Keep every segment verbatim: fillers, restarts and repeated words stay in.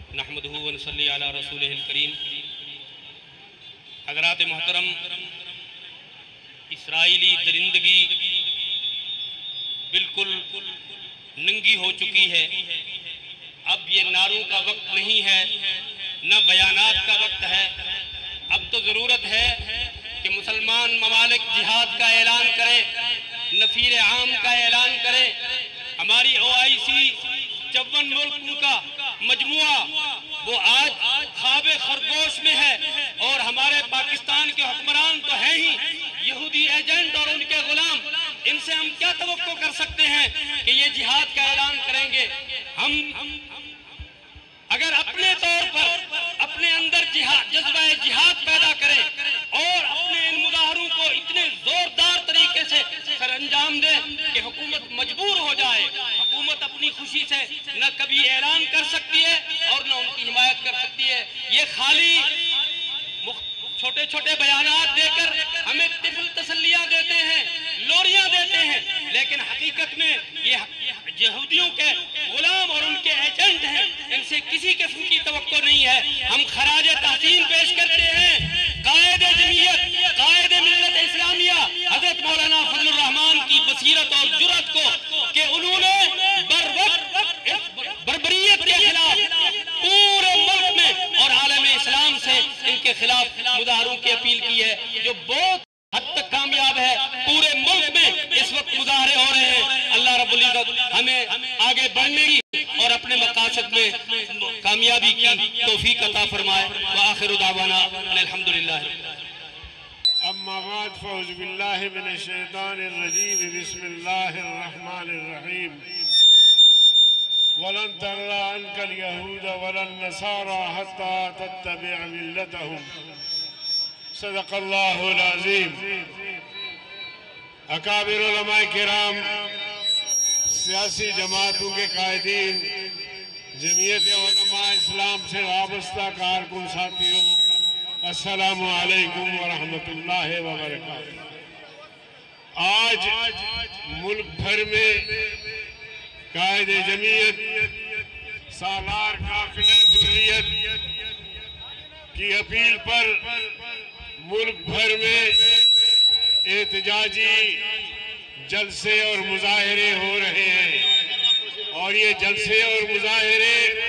نحمدہ و نصلی علی رسولہ الکریم۔ حضرات محترم، اسرائیلی درندگی بالکل ننگی ہو چکی ہے۔ اب یہ نعروں کا وقت نہیں ہے، نہ بیانات کا وقت ہے۔ اب تو ضرورت ہے کہ مسلمان ممالک جہاد کا اعلان کرے، نفیر عام کا اعلان کرے۔ ہماری او آئی سی چون ملکوں کا مجموعہ وہ آج خواب خرگوش میں ہے، اور ہمارے پاکستان کے حکمران تو ہیں ہی یہودی ایجنٹ اور ان کے غلام۔ ان سے ہم کیا توقع کر سکتے ہیں کہ یہ جہاد کا اعلان کریں گے؟ ہم اگر اپنے طور پر اپنے اندر جہاد جذبہ جہاد پیدا کریں اور اپنے ان مظاہروں کو اتنے زوردار طریقے سے سر انجام دیں کہ حکومت مجبور ہو جائے، حکومت اپنی خوشی سے نہ کبھی اعلان کر سکتی ہے اور نہ ان کی حمایت کر سکتی ہے۔ یہ خالی چھوٹے چھوٹے بیانات دے کر ہمیں طفل تسلیاں دیتے ہیں، لوریاں دیتے ہیں، لیکن حقیقت میں یہ یہودیوں کے غلام اور ان کے ایجنٹ ہیں۔ ان سے کسی قسم کی توقع نہیں ہے۔ ہم خراج تحسین پیش کرتے ہیں قائد جمعیت، قائد ملت اسلامیہ حضرت مولانا فضل الرحمان کی بصیرت اور جرأت کو کہ انہوں نے بر وقت بربریت کے خلاف پورے ملک میں اور عالم اسلام سے ان کے خلاف مظاہروں کی اپیل کی ہے، جو بہت حد تک کامیاب ہے۔ پورے ملک میں اس وقت مظاہرے ہو رہے ہیں۔ اللہ رب العزت ہمیں آگے بڑھنے کی اور اپنے مقاصد میں کامیابی کی توفیق عطا فرمائے۔ وآخر دعوانا الحمدللہ۔ اما بعد فاعوذ باللہ من الشیطان الرجیم، بسم اللہ الرحمن الرحیم۔ وَلَن تَرْضَىٰ عَنكَ الْيَهُودَ وَلَا النَّصَارَىٰ حَتَّىٰ تَتَّبِعَ مِلَّتَهُمْ۔ صدق اللہ العظیم۔ اکابر علماء کرام، سیاسی جماعتوں کے قائدین، جمعیت علماء اسلام سے وابستہ کارکن ساتھیوں، السلام علیکم ورحمۃ اللہ وبرکاتہ۔ آج ملک بھر میں قائد جمعیت سالار قافلہ حریت کی اپیل پر ملک بھر میں احتجاجی جلسے اور مظاہرے ہو رہے ہیں، اور یہ جلسے اور مظاہرے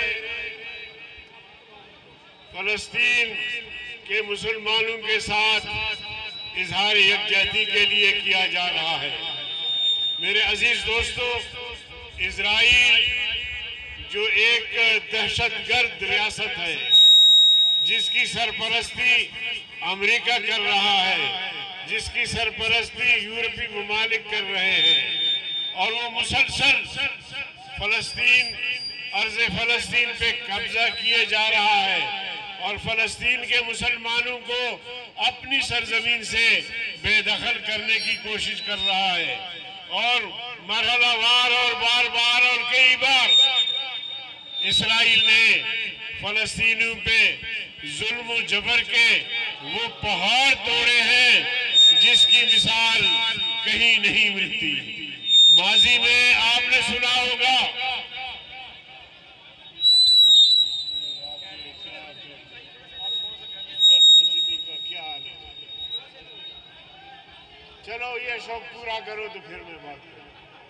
فلسطین کے مسلمانوں کے ساتھ اظہار یکجہتی کے لیے کیا جا رہا ہے۔ میرے عزیز دوستو، اسرائیل جو ایک دہشت گرد ریاست ہے، جس کی سرپرستی امریکہ کر رہا ہے، جس کی سرپرستی یورپی ممالک کر رہے ہیں، اور وہ مسلسل فلسطین ارض فلسطین پہ قبضہ کیے جا رہا ہے اور فلسطین کے مسلمانوں کو اپنی سرزمین سے بے دخل کرنے کی کوشش کر رہا ہے، اور مرحلہ وار اور بار بار اور کئی بار اسرائیل نے فلسطینیوں پہ ظلم و جبر کے وہ پہاڑ توڑے ہیں جس کی مثال کہیں نہیں ملتی۔ ماضی میں آپ نے سنا ہوگا چلو یہ شوق پورا کرو تو پھر میں بات کروں۔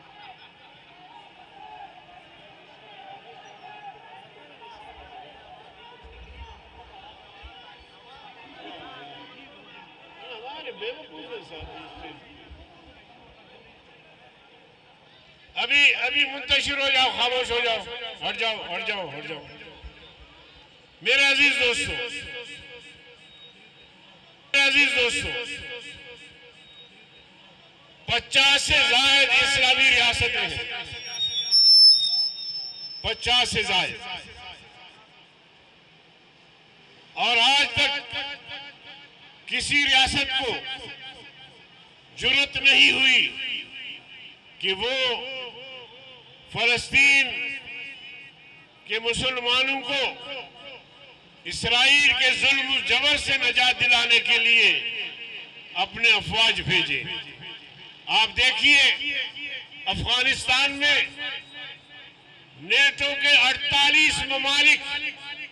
ابھی ابھی منتشر ہو جاؤ، خاموش ہو جاؤ، ہٹ جاؤ ہٹ جاؤ ہٹ جاؤ۔ میرے عزیز دوستو میرے عزیز دوستو پچاس سے زائد اسلامی ریاستیں ہیں، پچاس سے زائد، اور آج تک کسی ریاست کو جرأت نہیں ہوئی کہ وہ فلسطین کے مسلمانوں کو اسرائیل کے ظلم و جبر سے نجات دلانے کے لیے اپنے افواج بھیجے۔ آپ دیکھیے افغانستان میں نیٹو کے اڑتالیس ممالک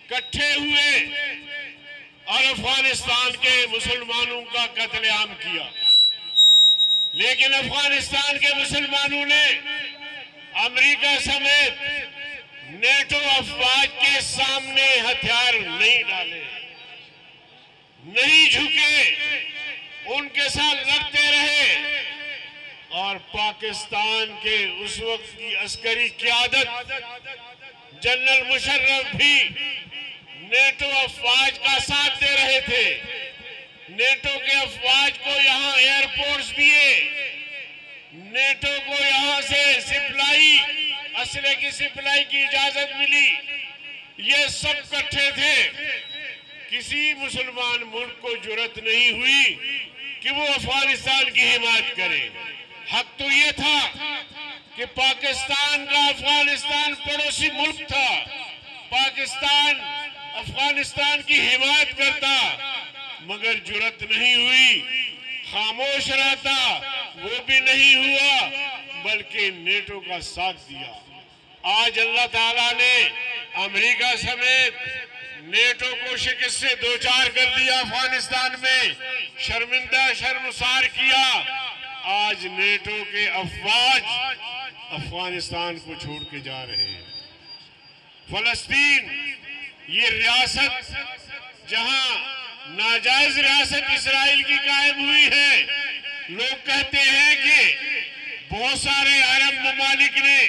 کٹھے ہوئے اور افغانستان کے مسلمانوں کا قتل عام کیا، لیکن افغانستان کے مسلمانوں نے امریکہ سمیت نیٹو افواج کے سامنے ہتھیار نہیں ڈالے، نہیں جھکے، ان کے ساتھ لڑتے رہے، اور پاکستان کے اس وقت کی عسکری قیادت جنرل مشرف بھی نیٹو افواج کا ساتھ دے رہے تھے۔ نیٹو کے افواج کو یہاں ایئرپورٹس دیے، نیٹو کو یہاں سے سپلائی اسلحے کی سپلائی کی اجازت ملی، یہ سب کٹھے تھے۔ کسی مسلمان ملک کو جرأت نہیں ہوئی کہ وہ افغانستان کی حمایت کرے۔ حق تو یہ تھا کہ پاکستان کا افغانستان پڑوسی ملک تھا، پاکستان افغانستان کی حمایت کرتا، مگر جرأت نہیں ہوئی، خاموش رہتا، وہ بھی نہیں ہوا، بلکہ نیٹو کا ساتھ دیا۔ آج اللہ تعالیٰ نے امریکہ سمیت نیٹو کو شکست سے دوچار کر دیا، افغانستان میں شرمندہ شرمسار کیا۔ آج نیٹو کے افواج افغانستان کو چھوڑ کے جا رہے ہیں۔ فلسطین یہ ریاست جہاں ناجائز ریاست اسرائیل کی قائم ہوئی ہے، لوگ کہتے ہیں کہ بہت سارے عرب ممالک نے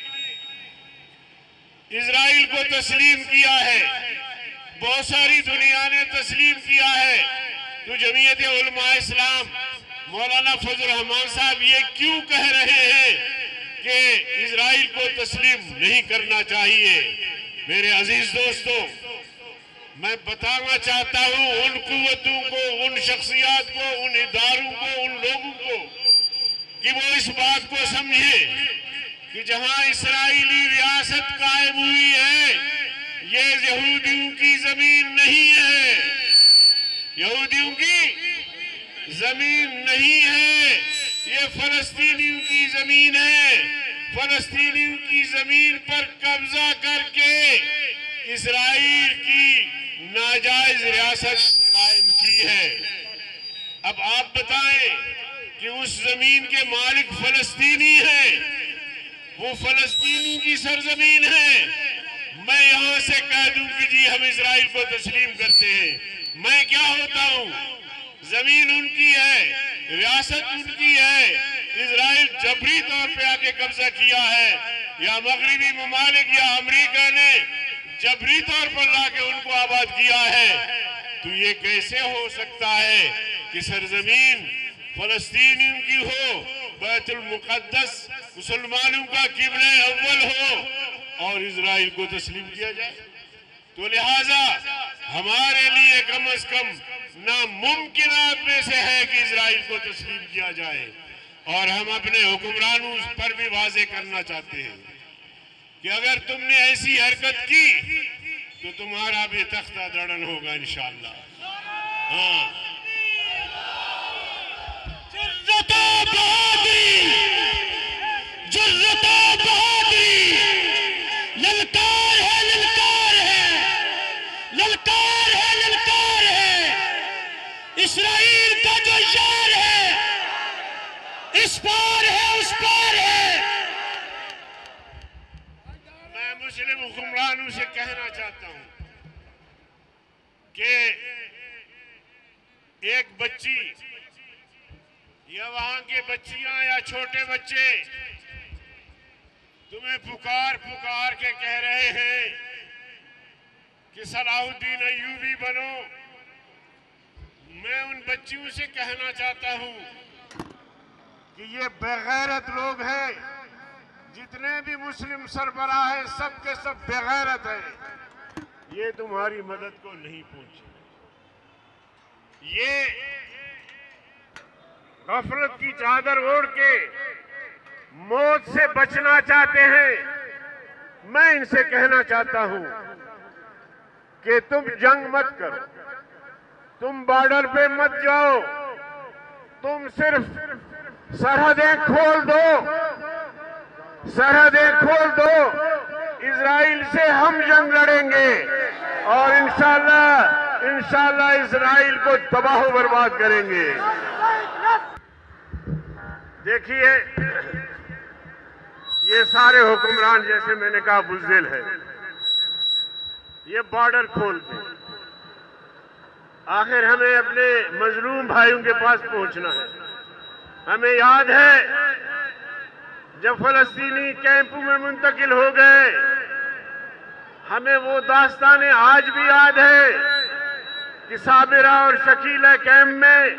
اسرائیل کو تسلیم کیا ہے، بہت ساری دنیا نے تسلیم کیا ہے، تو جمعیت علماء اسلام مولانا فضل الرحمان صاحب یہ کیوں کہہ رہے ہیں کہ اسرائیل کو تسلیم نہیں کرنا چاہیے؟ میرے عزیز دوستو، میں بتانا چاہتا ہوں ان قوتوں کو، ان شخصیات کو، ان اداروں کو، ان لوگوں کو کہ وہ اس بات کو سمجھیں کہ جہاں اسرائیلی ریاست قائم ہوئی ہے یہ یہودیوں کی زمین نہیں ہے، یہودیوں کی زمین نہیں ہے، یہ فلسطینیوں کی زمین ہے۔ فلسطینیوں کی زمین پر قبضہ کر کے اسرائیل کی ناجائز ریاست قائم کی ہے۔ اب آپ بتائیں کہ اس زمین کے مالک فلسطینی ہیں، وہ فلسطینیوں کی سرزمین ہے۔ میں یہاں سے کہہ دوں کہ جی ہم اسرائیل کو تسلیم کرتے ہیں، میں کیا ہوتا ہوں؟ زمین ان کی ہے، ریاست ان کی ہے، اسرائیل جبری طور پہ آ کے قبضہ کیا ہے، یا مغربی ممالک یا امریکہ نے جبری طور پر لا کے ان کو آباد کیا ہے۔ تو یہ کیسے ہو سکتا ہے کہ سرزمین فلسطینیوں کی ہو، بیت المقدس مسلمانوں کا قبلہ اول ہو، اور اسرائیل کو تسلیم کیا جائے؟ تو لہٰذا ہمارے لیے کم از کم ناممکنات میں سے ہے کہ اسرائیل کو تسلیم کیا جائے، اور ہم اپنے حکمرانوں پر بھی واضح کرنا چاہتے ہیں کہ اگر تم نے ایسی حرکت کی تو تمہارا بھی تختہ دڑن ہوگا انشاءاللہ۔ ہاں، جرأت و بہادری، جرأت و بہادری، للکار ہے، للکار ہے، للکار ہے، للکار ہے۔ اسرائیل کا جو یار ہے، اس پار ہے، اس پار ہے۔ میں مسلم حکمرانوں سے کہنا چاہتا ہوں کہ ایک بچی یا وہاں کے بچیاں یا چھوٹے بچے تمہیں پکار پکار کے کہہ رہے ہیں کہ صلاح الدین ایوبی بنو، میں ان بچیوں سے کہنا چاہتا ہوں کہ یہ بغیرت لوگ ہیں، جتنے بھی مسلم سربراہ ہیں سب کے سب بغیرت ہیں، یہ تمہاری مدد کو نہیں پہنچے۔ یہ غفلت کی چادر اوڑھ کے موت سے بچنا چاہتے ہیں۔ میں ان سے کہنا چاہتا ہوں کہ تم جنگ مت کرو، تم بارڈر پہ مت جاؤ، تم صرف سرحدیں کھول دو، سرحدیں کھول دو، اسرائیل سے ہم جنگ لڑیں گے، اور इंशाअल्लाह इंशाअल्लाह इसराइल को तबाह व बर्बाद करेंगे। देखिए, ये सारे हुक्मरान, जैसे मैंने कहा, बुज़दिल है। ये बॉर्डर खोलते, आखिर हमें अपने मजलूम भाइयों के पास पहुंचना है। हमें याद है जब फलस्तीनी कैंपों में मुंतकिल हो गए, हमें वो दास्तानें आज भी याद है कि साबिरा और शकीला कैंप में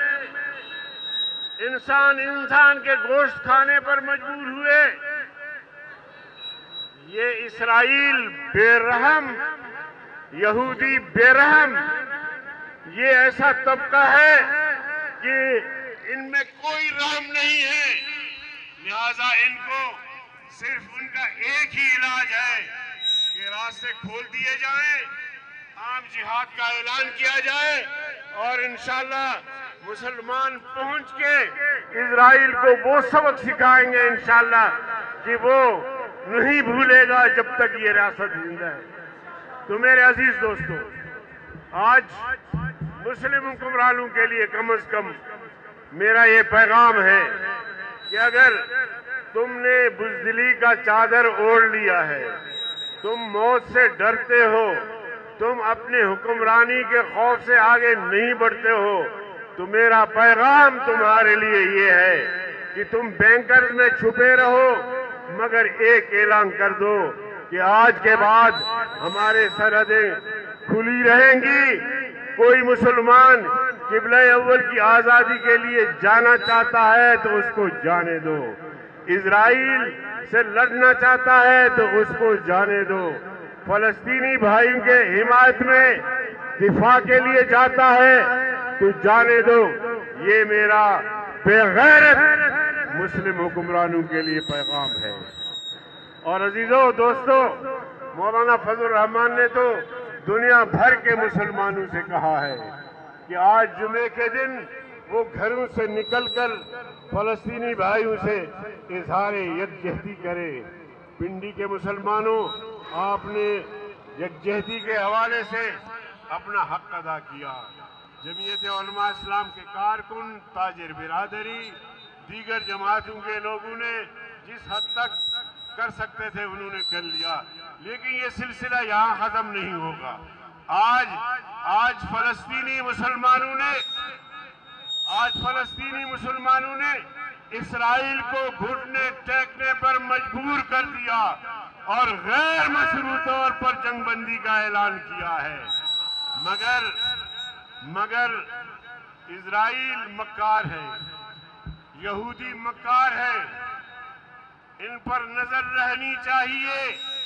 इंसान इंसान के गोश्त खाने पर मजबूर हुए। ये इसराइल बेरहम, यहूदी बेरहम, ये ऐसा तबका है कि इनमें कोई रहम नहीं है। लिहाजा इनको सिर्फ उनका एक ही इलाज है कि रास्ते खोल दिए जाएं, आम जिहाद का ऐलान किया जाए और इंशाअल्लाह मुसलमान पहुंच के इजराइल को वो सबक सिखाएंगे इंशाअल्लाह कि वो नहीं भूलेगा जब तक ये रियासत जिंदा है। तो मेरे अजीज दोस्तों, आज मुस्लिम हुक्मरानों के लिए कम अज कम मेरा ये पैगाम है कि अगर तुमने बुज़दिली का चादर ओढ़ लिया है, तुम मौत से डरते हो, तुम अपने हुक्मरानी के खौफ से आगे नहीं बढ़ते हो, तो मेरा पैगाम तुम्हारे लिए ये है कि तुम बैंकर्स में छुपे रहो, मगर एक ऐलान कर दो कि आज के बाद हमारे सरहदें खुली रहेंगी। कोई मुसलमान क़िबला अव्वल की आज़ादी के लिए जाना चाहता है तो उसको जाने दो, इजराइल से लड़ना चाहता है तो उसको जाने दो, फलस्तीनी भाइयों के हिमायत में दिफा के लिए जाता है तो जाने दो। ये मेरा बेगैरत मुस्लिम हुक्मरानों के लिए पैगाम है। और अजीजों दोस्तों, मौलाना फजल रहमान ने तो दुनिया भर के मुसलमानों से कहा है कि आज जुमे के दिन वो घरों से निकलकर फलस्तीनी भाइयों से इजहार यकजहती करे। पिंडी के मुसलमानों, आपने यकजहती के हवाले से अपना हक अदा किया। जमीयत उलमा इस्लाम के कारकुन, ताजिर बिरादरी, दीगर जमातों के लोगों ने जिस हद तक कर सकते थे उन्होंने कर लिया, लेकिन ये सिलसिला यहाँ खत्म नहीं होगा। आज आज फलस्तीनी मुसलमानों ने आज फलस्तीनी मुसलमानों ने इसराइल को घुटने टेकने पर मजबूर कर दिया और गैर मशरू तौर पर जंगबंदी का ऐलान किया है। मगर मगर इजराइल मक्कार है, यहूदी मक्कार है, इन पर नजर रहनी चाहिए।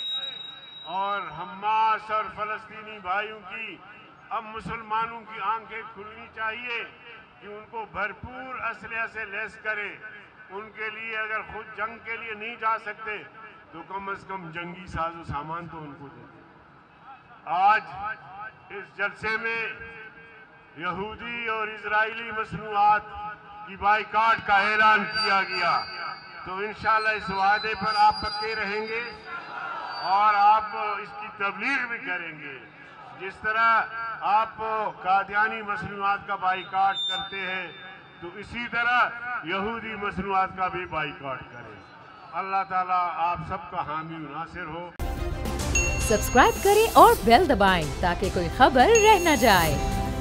और हमास और फलस्तीनी भाइयों की अब मुसलमानों की आंखें खुलनी चाहिए कि उनको भरपूर असलहे से लैस करे। उनके लिए अगर खुद जंग के लिए नहीं जा सकते तो कम अज कम जंगी साजो सामान तो उनको देते। आज इस जलसे में यहूदी और इजराइली मसनूआत की बाइकाट का ऐलान किया गया, तो इंशाअल्लाह इस वादे पर आप पक्के रहेंगे और आप इसकी तबलीग भी करेंगे। जिस तरह आप कादियानी मसनूआत का बाइकाट करते हैं, तो इसी तरह यहूदी मसनूआत का भी बाइकाट करें। अल्लाह ताला आप सबका हामी नासिर हो। सब्सक्राइब करें और बेल दबाएं ताकि कोई खबर रह न जाए।